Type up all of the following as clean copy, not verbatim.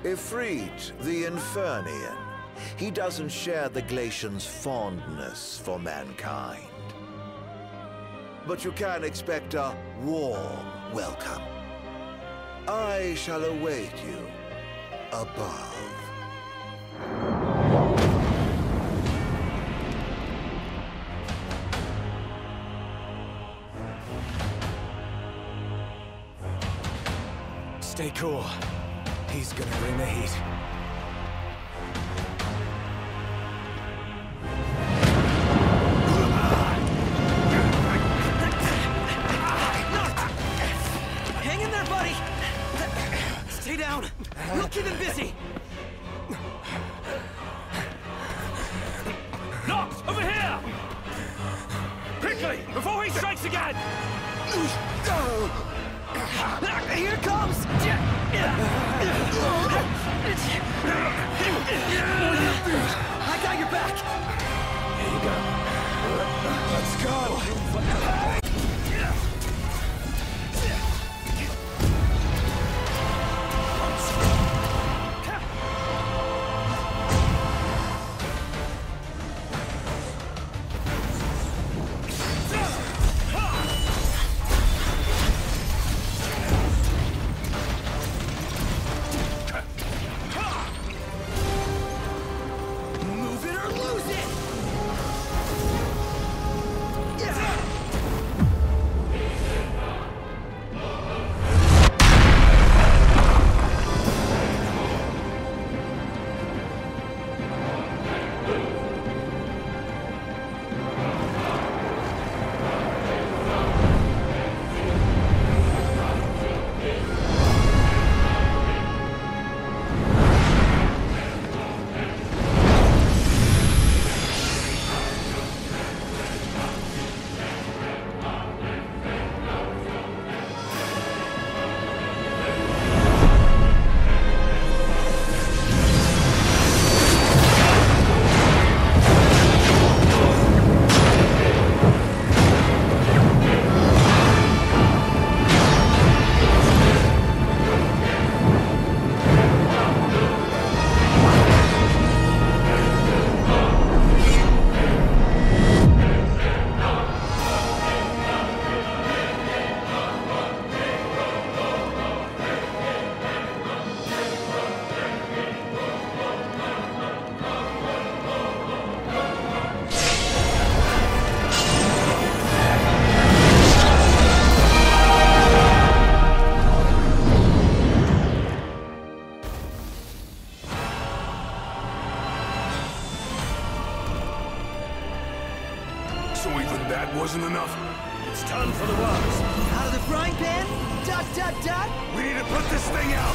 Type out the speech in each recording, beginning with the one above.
Ifrit, the Infernian. He doesn't share the Glacian's fondness for mankind. But you can expect a warm welcome. I shall await you above. Stay cool. He's gonna bring the heat. Hang in there, buddy! Stay down. We'll keep him busy. Nox, over here! Quickly, before he strikes again! Here it comes! I got your back! Here you go. Let's go! Move it or lose it! So even that wasn't enough? It's time for the works. Out of the frying pan? Dot, dot, dot! We need to put this thing out!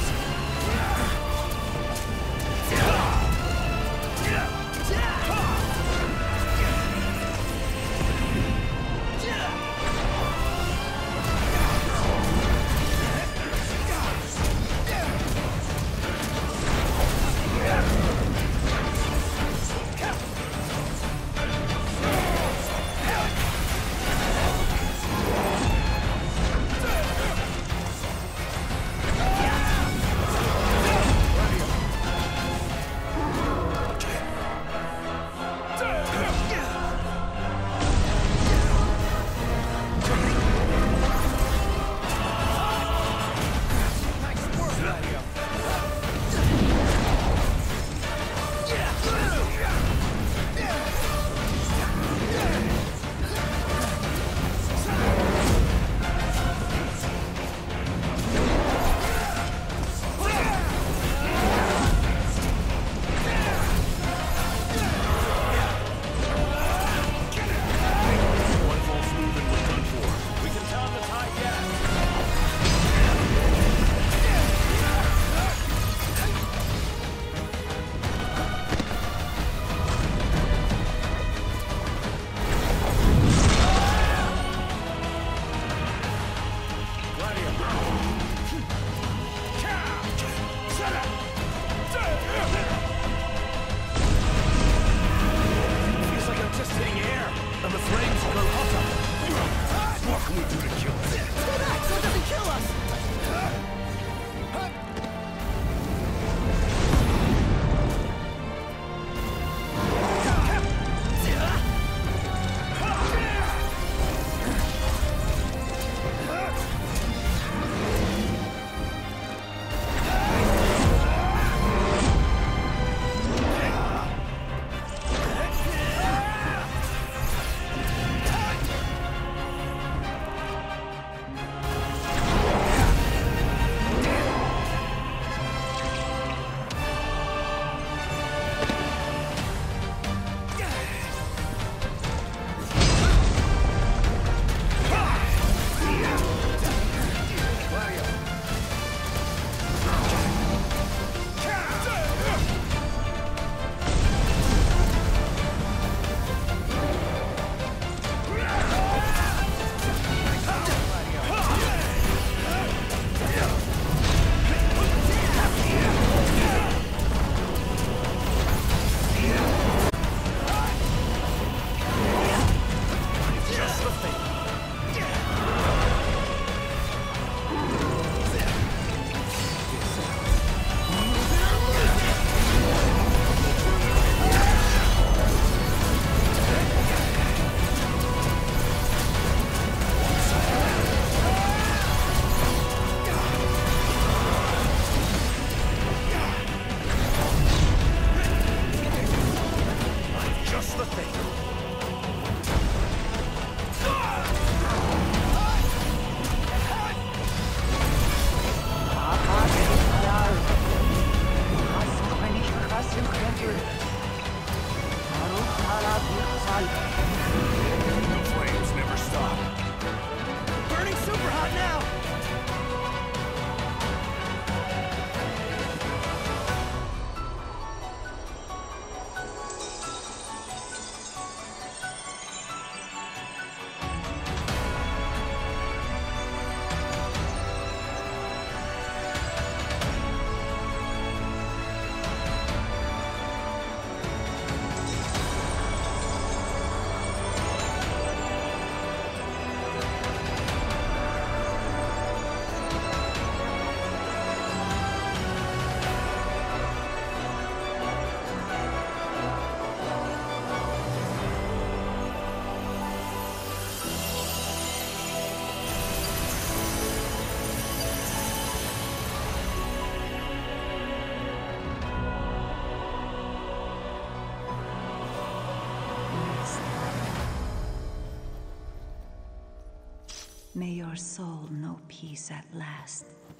May your soul know peace at last.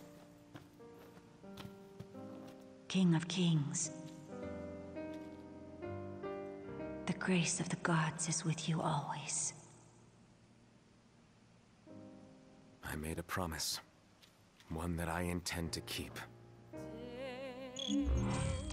King of Kings, the grace of the gods is with you always. I made a promise. One that I intend to keep.